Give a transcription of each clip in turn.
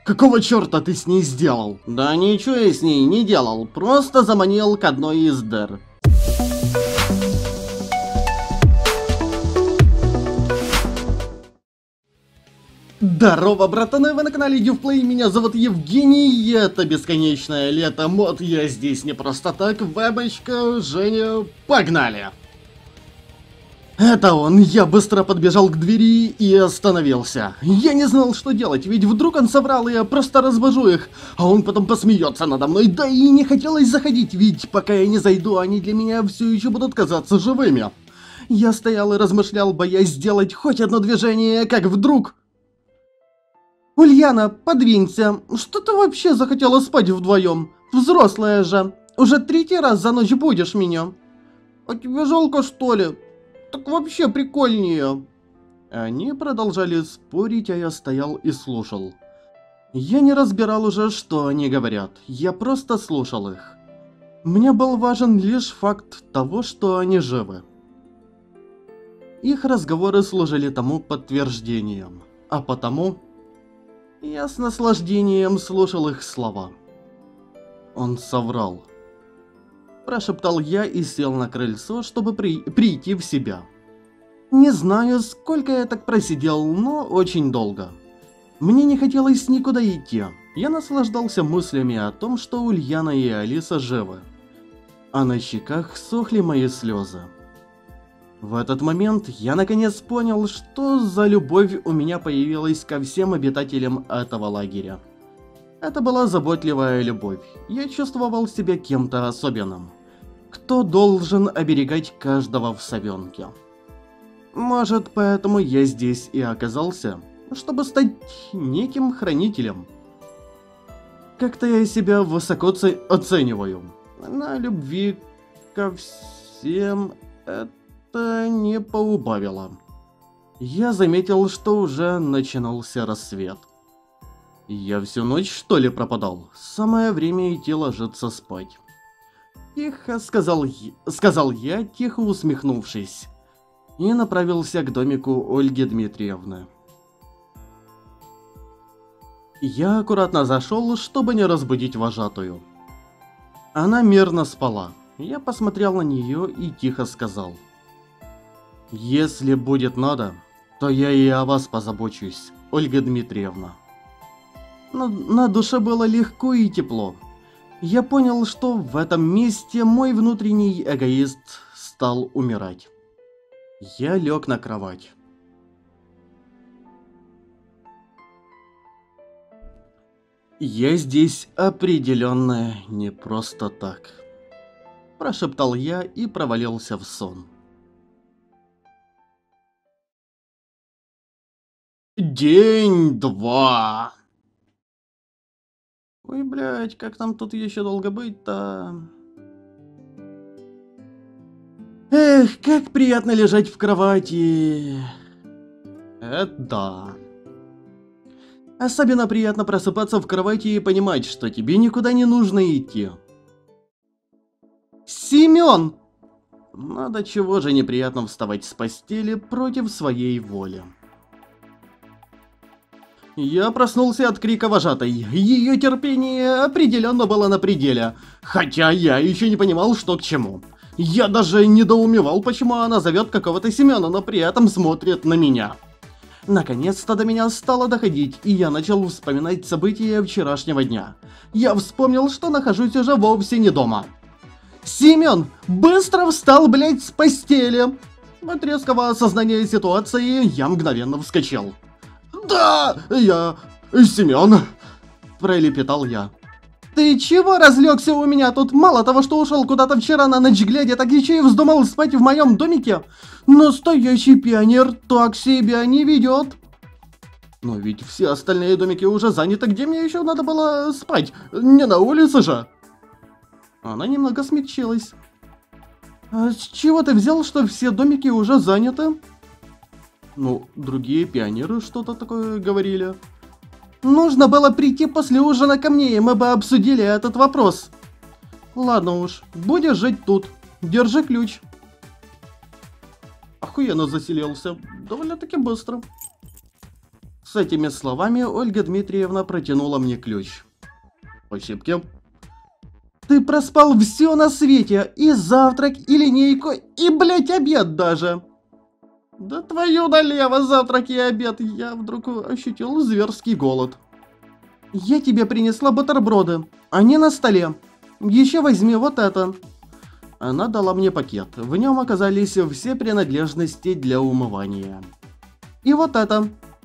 Какого черта ты с ней сделал? Да ничего я с ней не делал, просто заманил к одной из дыр. Здорово, братаны, вы на канале Ювплей, меня зовут Евгений, и это бесконечное лето мод, я здесь не просто так, вебочка, Женя, погнали! Это он, я быстро подбежал к двери и остановился. Я не знал, что делать, ведь вдруг он соврал, и я просто развожу их, а он потом посмеется надо мной, да и не хотелось заходить, ведь пока я не зайду, они для меня все еще будут казаться живыми. Я стоял и размышлял, боясь сделать хоть одно движение, как вдруг... Ульяна, подвинься, что ты вообще захотела спать вдвоем? Взрослая же, уже третий раз за ночь будешь меня. А тебе жалко, что ли? Так вообще прикольнее. Они продолжали спорить, а я стоял и слушал. Я не разбирал уже, что они говорят, я просто слушал их. Мне был важен лишь факт того, что они живы. Их разговоры служили тому подтверждением, а потому... Я с наслаждением слушал их слова. Он соврал. Прошептал я и сел на крыльцо, чтобы прийти в себя. Не знаю, сколько я так просидел, но очень долго. Мне не хотелось никуда идти. Я наслаждался мыслями о том, что Ульяна и Алиса живы. А на щеках сохли мои слезы. В этот момент я наконец понял, что за любовь у меня появилась ко всем обитателям этого лагеря. Это была заботливая любовь. Я чувствовал себя кем-то особенным. Кто должен оберегать каждого в совенке. Может, поэтому я здесь и оказался, чтобы стать неким хранителем. Как-то я себя высоко оцениваю. На любви ко всем это не поубавило. Я заметил, что уже начинался рассвет. Я всю ночь, что ли, пропадал? Самое время идти ложиться спать. Тихо сказал я, тихо усмехнувшись, и направился к домику Ольги Дмитриевны. Я аккуратно зашел, чтобы не разбудить вожатую. Она мирно спала. Я посмотрел на нее и тихо сказал: «Если будет надо, то я и о вас позабочусь, Ольга Дмитриевна». На душе было легко и тепло. Я понял, что в этом месте мой внутренний эгоист стал умирать. Я лег на кровать. «Я здесь определенно не просто так», – прошептал я и провалился в сон. День 2. Ой, блядь, как нам тут еще долго быть-то? Эх, как приятно лежать в кровати. Это да. Особенно приятно просыпаться в кровати и понимать, что тебе никуда не нужно идти. Семен! Надо чего же неприятно вставать с постели против своей воли. Я проснулся от крика вожатой. Ее терпение определенно было на пределе. Хотя я еще не понимал, что к чему. Я даже недоумевал, почему она зовет какого-то Семена, но при этом смотрит на меня. Наконец-то до меня стало доходить, и я начал вспоминать события вчерашнего дня. Я вспомнил, что нахожусь уже вовсе не дома. Семен быстро встал, блять, с постели. От резкого осознания ситуации я мгновенно вскочил. «Да, я... Семен!» – пролепетал я. «Ты чего разлегся у меня тут? Мало того, что ушел куда-то вчера на ночь глядя, так еще и вздумал спать в моем домике? Настоящий пионер так себя не ведет!» «Но ведь все остальные домики уже заняты, где мне еще надо было спать? Не на улице же!» Она немного смягчилась. «А с чего ты взял, что все домики уже заняты?» Ну, другие пионеры что-то такое говорили. Нужно было прийти после ужина ко мне, и мы бы обсудили этот вопрос. Ладно уж, будешь жить тут. Держи ключ. Охуенно заселился. Довольно-таки быстро. С этими словами Ольга Дмитриевна протянула мне ключ. Спасибо. Ты проспал все на свете, и завтрак, и линейку, и, блять, обед даже. Да твою налево, завтрак и обед, я вдруг ощутил зверский голод. Я тебе принесла бутерброды, они на столе. Еще возьми вот это. Она дала мне пакет, в нем оказались все принадлежности для умывания. И вот это.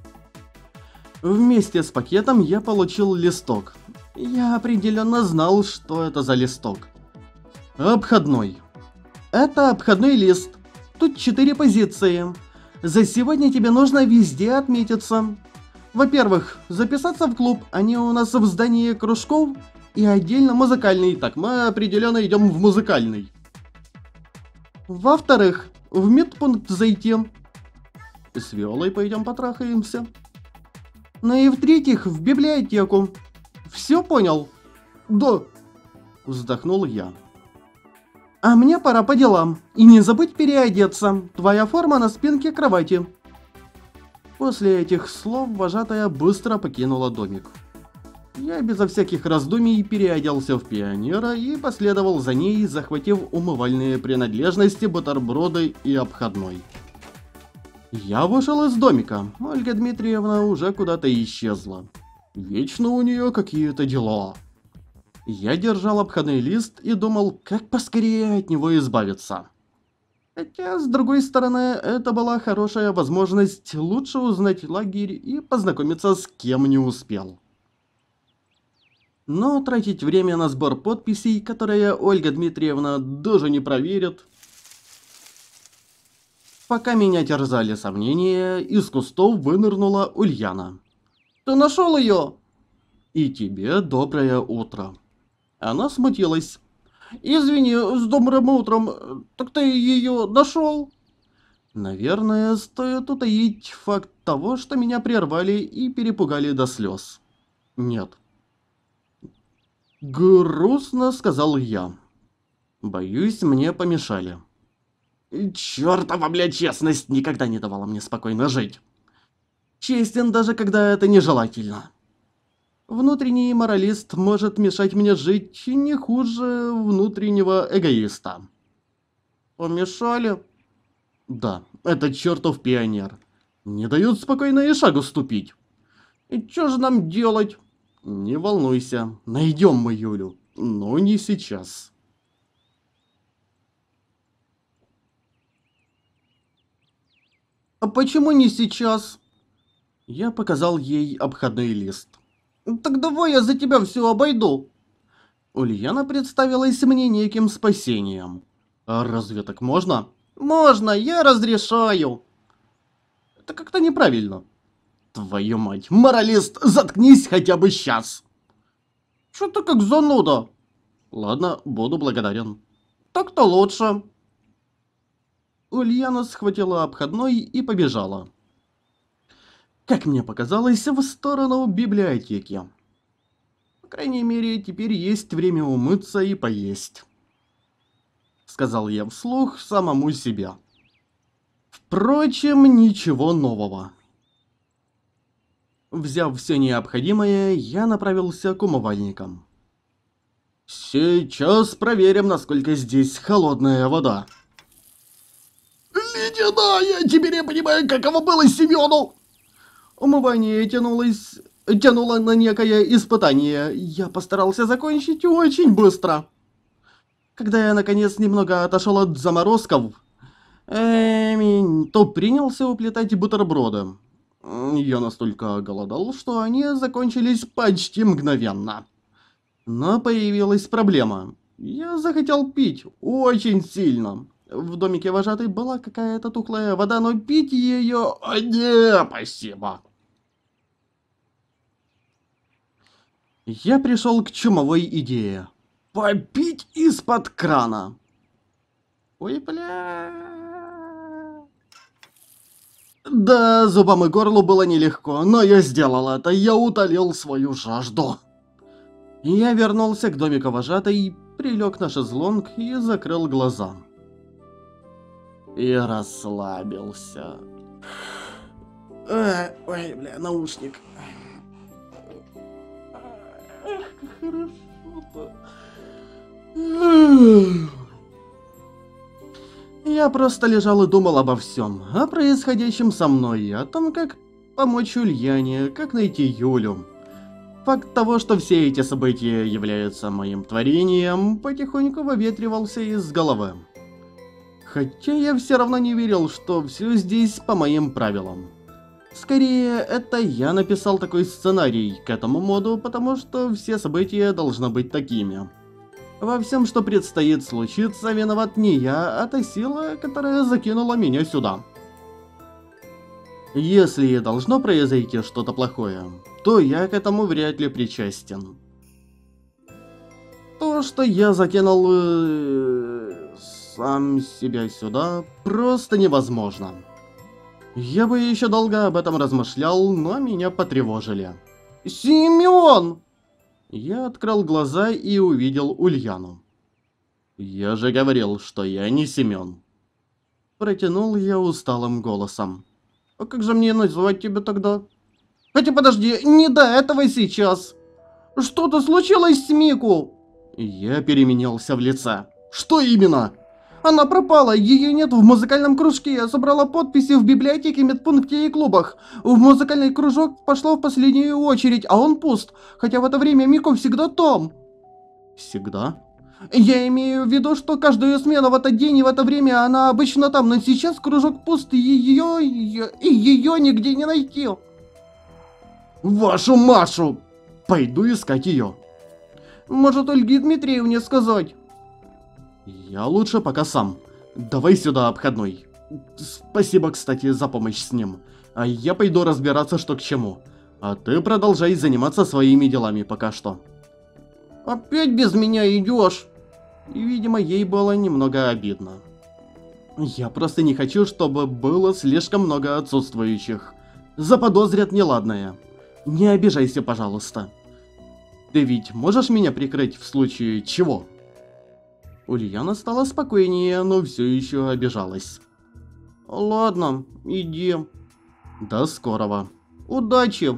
Вместе с пакетом я получил листок. Я определенно знал, что это за листок. Обходной. Это обходной лист. Тут 4 позиции. За сегодня тебе нужно везде отметиться. Во-первых, записаться в клуб, они у нас в здании кружков, и отдельно музыкальный. Так, мы определенно идем в музыкальный. Во-вторых, в медпункт зайти. С Виолой пойдем потрахаемся. Ну и в-третьих, в библиотеку. Все понял? Да. Вздохнул я. А мне пора по делам. И не забудь переодеться. Твоя форма на спинке кровати. После этих слов вожатая быстро покинула домик. Я безо всяких раздумий переоделся в пионера и последовал за ней, захватив умывальные принадлежности, бутерброды и обходной. Я вышел из домика. Ольга Дмитриевна уже куда-то исчезла. Вечно у нее какие-то дела. Я держал обходной лист и думал, как поскорее от него избавиться. Хотя, с другой стороны, это была хорошая возможность лучше узнать лагерь и познакомиться с кем не успел. Но тратить время на сбор подписей, которые Ольга Дмитриевна даже не проверит. Пока меня терзали сомнения, из кустов вынырнула Ульяна. «Ты нашел ее?» «И тебе доброе утро». Она смутилась. «Извини, с добрым утром, так ты ее нашел?» Наверное, стоит утаить факт того, что меня прервали и перепугали до слез. Нет. Грустно сказал я. Боюсь, мне помешали. Чёртова, блядь, честность никогда не давала мне спокойно жить. Честен, даже когда это нежелательно. Внутренний моралист может мешать мне жить не хуже внутреннего эгоиста. Помешали? Да, это чертов пионер. Не дают спокойно и шагу ступить. И что же нам делать? Не волнуйся, найдем мы Юлю, но не сейчас. А почему не сейчас? Я показал ей обходной лист. Так давай я за тебя все обойду. Ульяна представилась мне неким спасением. А разве так можно? Можно, я разрешаю. Это как-то неправильно. Твою мать, моралист, заткнись хотя бы сейчас. Что-то как зануда. Ладно, буду благодарен. Так-то лучше. Ульяна схватила обходной и побежала. Как мне показалось, в сторону библиотеки. По крайней мере, теперь есть время умыться и поесть. Сказал я вслух самому себе. Впрочем, ничего нового. Взяв все необходимое, я направился к умывальникам. Сейчас проверим, насколько здесь холодная вода. Ледяная! Теперь я понимаю, каково было Семену! Умывание тянуло на некое испытание. Я постарался закончить очень быстро. Когда я, наконец, немного отошел от заморозков, то принялся уплетать бутерброды. Я настолько голодал, что они закончились почти мгновенно. Но появилась проблема. Я захотел пить очень сильно. В домике вожатой была какая-то тухлая вода, но пить ее... Не, спасибо. Я пришел к чумовой идее. Попить из-под крана. Ой, бля... Да, зубам и горлу было нелегко, но я сделал это, я утолил свою жажду. Я вернулся к домику вожатой, прилег на шезлонг и закрыл глаза. И расслабился. Ой, бля, наушник. Эх, как хорошо-то. Я просто лежал и думал обо всем, о происходящем со мной, о том, как помочь Ульяне, как найти Юлю. Факт того, что все эти события являются моим творением, потихоньку выветривался из головы. Хотя я все равно не верил, что все здесь по моим правилам. Скорее, это я написал такой сценарий к этому моду, потому что все события должны быть такими. Во всем, что предстоит случиться, виноват не я, а та сила, которая закинула меня сюда. Если и должно произойти что-то плохое, то я к этому вряд ли причастен. То, что я закинул сам себя сюда, просто невозможно. Я бы еще долго об этом размышлял, но меня потревожили. Семен! Я открыл глаза и увидел Ульяну. Я же говорил, что я не Семен. Протянул я усталым голосом. А как же мне назвать тебя тогда? Хотя подожди, не до этого сейчас. Что-то случилось с Мику? Я переменился в лице. Что именно? Она пропала, ее нет в музыкальном кружке. Я собрала подписи в библиотеке, медпункте и клубах. В музыкальный кружок пошла в последнюю очередь, а он пуст. Хотя в это время Мику всегда там. Всегда? Я имею в виду, что каждую смену в этот день и в это время она обычно там, но сейчас кружок пуст, и ее нигде не найти. Вашу Машу! Пойду искать ее. Может, Ольге Дмитриевне сказать? Я лучше пока сам. Давай сюда обходной. Спасибо, кстати, за помощь с ним. А я пойду разбираться, что к чему. А ты продолжай заниматься своими делами пока что. Опять без меня идешь? И, видимо, ей было немного обидно. Я просто не хочу, чтобы было слишком много отсутствующих. Заподозрят неладное. Не обижайся, пожалуйста. Ты ведь можешь меня прикрыть в случае чего? Ульяна стала спокойнее, но все еще обижалась. Ладно, иди. До скорого. Удачи.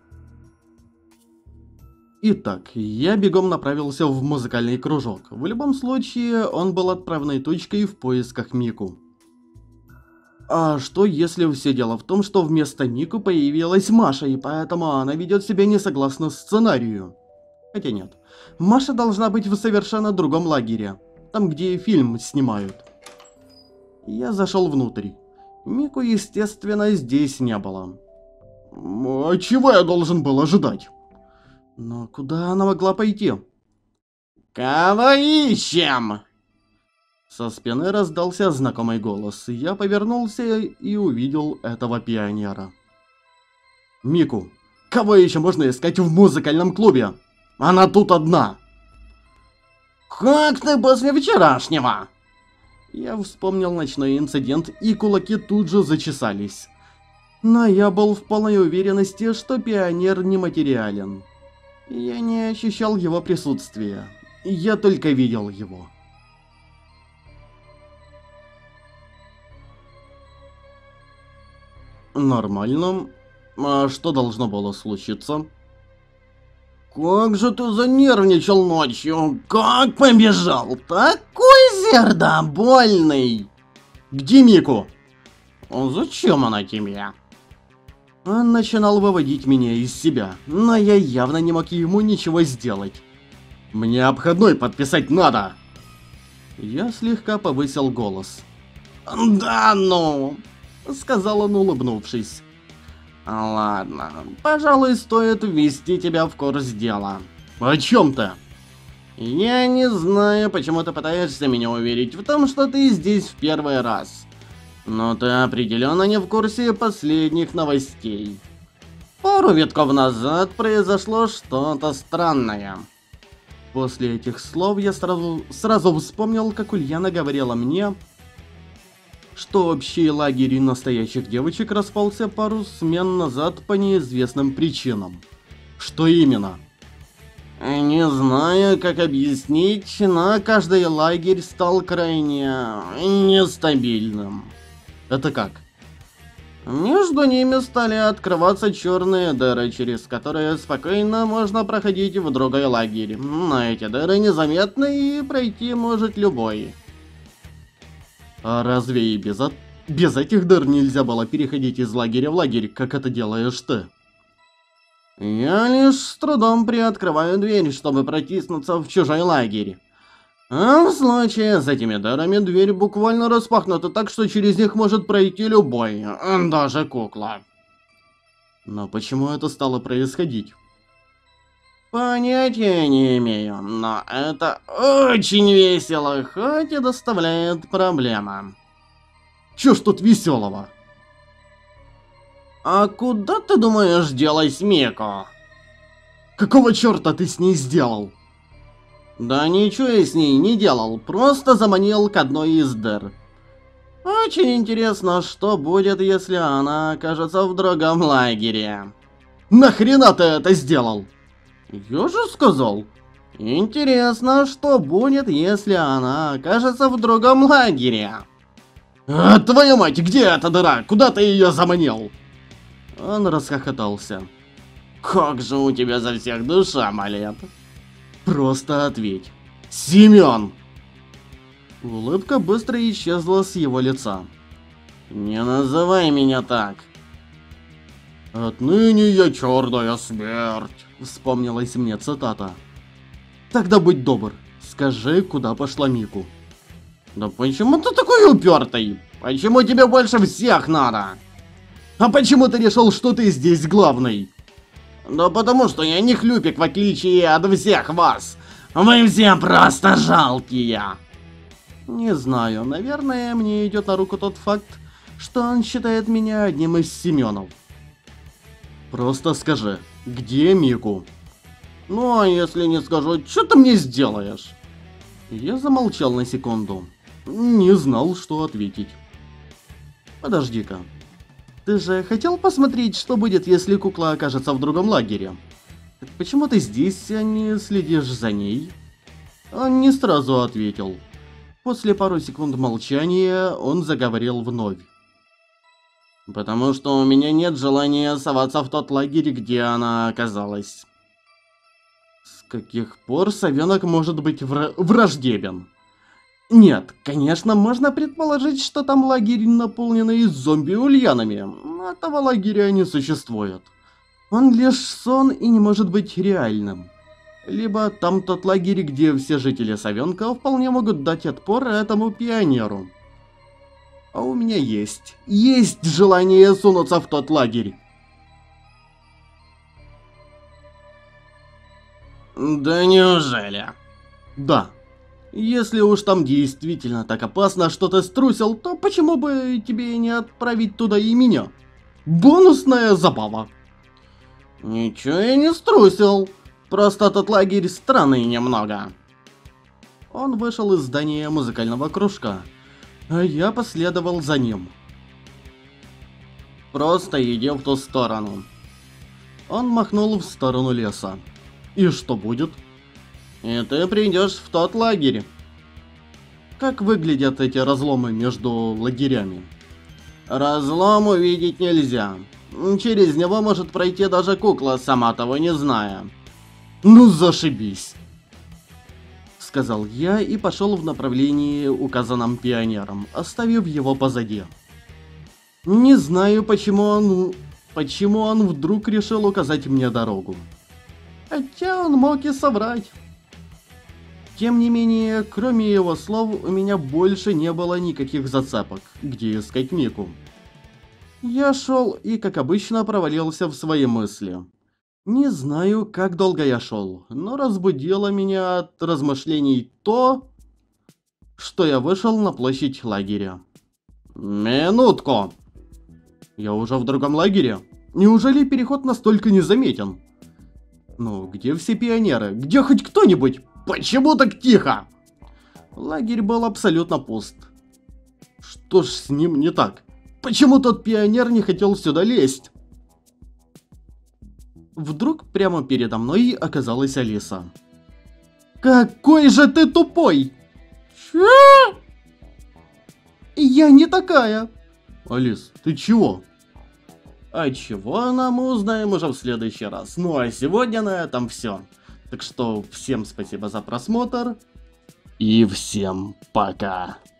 Итак, я бегом направился в музыкальный кружок. В любом случае, он был отправной точкой в поисках Мику. А что если все дело в том, что вместо Мику появилась Маша, и поэтому она ведет себя не согласно сценарию? Хотя нет, Маша должна быть в совершенно другом лагере. Там, где фильм снимают. Я зашел внутрь. Мику, естественно, здесь не было. А чего я должен был ожидать? Но куда она могла пойти? «Кого ищем?» Со спины раздался знакомый голос. Я повернулся и увидел этого пионера. Мику, кого еще можно искать в музыкальном клубе? Она тут одна. «Как ты после вчерашнего?» Я вспомнил ночной инцидент, и кулаки тут же зачесались. Но я был в полной уверенности, что пионер нематериален. Я не ощущал его присутствия. Я только видел его. Нормально. А что должно было случиться? Как же ты занервничал ночью? Как побежал? Такой сердобольный! Где Мику? Зачем она тебе? Он начинал выводить меня из себя, но я явно не мог ему ничего сделать. Мне обходной подписать надо! Я слегка повысил голос. Да ну! Сказал он, улыбнувшись. Ладно, пожалуй, стоит ввести тебя в курс дела. О чем ты? Я не знаю, почему ты пытаешься меня уверить в том, что ты здесь в первый раз. Но ты определенно не в курсе последних новостей. Пару витков назад произошло что-то странное. После этих слов я сразу вспомнил, как Ульяна говорила мне, что общий лагерь настоящих девочек распался пару смен назад по неизвестным причинам. Что именно? Не знаю, как объяснить, но каждый лагерь стал крайне нестабильным. Это как? Между ними стали открываться черные дыры, через которые спокойно можно проходить в другой лагерь. Но эти дыры незаметны и пройти может любой. А разве и без этих дыр нельзя было переходить из лагеря в лагерь, как это делаешь ты? Я лишь с трудом приоткрываю дверь, чтобы протиснуться в чужой лагерь. А в случае с этими дырами дверь буквально распахнута так, что через них может пройти любой, даже кукла. Но почему это стало происходить? Понятия не имею, но это очень весело, хоть и доставляет проблемы. Чё ж тут веселого? А куда ты думаешь делать Мику? Какого черта ты с ней сделал? Да ничего я с ней не делал, просто заманил к одной из дыр. Очень интересно, что будет, если она окажется в другом лагере. Нахрена ты это сделал? Я же сказал. Интересно, что будет, если она окажется в другом лагере. А, твою мать, где эта дыра? Куда ты ее заманил? Он расхохотался. Как же у тебя за всех душа молит. Просто ответь. Семён! Улыбка быстро исчезла с его лица. Не называй меня так. Отныне я черная смерть. Вспомнилась мне цитата. Тогда будь добр, скажи, куда пошла Мику. Да почему ты такой упертый? Почему тебе больше всех надо? А почему ты решил, что ты здесь главный? Да потому что я не хлюпик, в отличие от всех вас. Вы все просто жалкие. Не знаю, наверное, мне идет на руку тот факт, что он считает меня одним из Семенов. Просто скажи, где Мику? Ну а если не скажу, что ты мне сделаешь? Я замолчал на секунду. Не знал, что ответить. Подожди-ка. Ты же хотел посмотреть, что будет, если кукла окажется в другом лагере? Так почему ты здесь, а не следишь за ней? Он не сразу ответил. После пару секунд молчания он заговорил вновь. Потому что у меня нет желания соваться в тот лагерь, где она оказалась. С каких пор совенок может быть враждебен? Нет, конечно, можно предположить, что там лагерь, наполненный зомби-ульянами. Этого лагеря не существует. Он лишь сон и не может быть реальным. Либо там тот лагерь, где все жители совенка вполне могут дать отпор этому пионеру. А у меня есть желание сунуться в тот лагерь. Да неужели? Да. Если уж там действительно так опасно, что ты струсил, то почему бы тебе не отправить туда и меня? Бонусная забава. Ничего я не струсил. Просто тот лагерь странный немного. Он вышел из здания музыкального кружка, а я последовал за ним. Просто иди в ту сторону. Он махнул в сторону леса. И что будет? И ты придешь в тот лагерь. Как выглядят эти разломы между лагерями? Разлом увидеть нельзя. Через него может пройти даже кукла, сама того не зная. Ну зашибись, сказал я и пошел в направлении, указанном пионером, оставив его позади. Не знаю, почему он вдруг решил указать мне дорогу. Хотя он мог и соврать. Тем не менее, кроме его слов, у меня больше не было никаких зацепок, где искать Мику. Я шел и, как обычно, провалился в свои мысли. Не знаю, как долго я шел, но разбудило меня от размышлений то, что я вышел на площадь лагеря. Минутку! Я уже в другом лагере? Неужели переход настолько незаметен? Ну, где все пионеры? Где хоть кто-нибудь? Почему так тихо? Лагерь был абсолютно пуст. Что ж с ним не так? Почему тот пионер не хотел сюда лезть? Вдруг прямо передо мной оказалась Алиса. Какой же ты тупой! Чё? Я не такая. Алис, ты чего? А чего она, мы узнаем уже в следующий раз. Ну а сегодня на этом все. Так что всем спасибо за просмотр. И всем пока.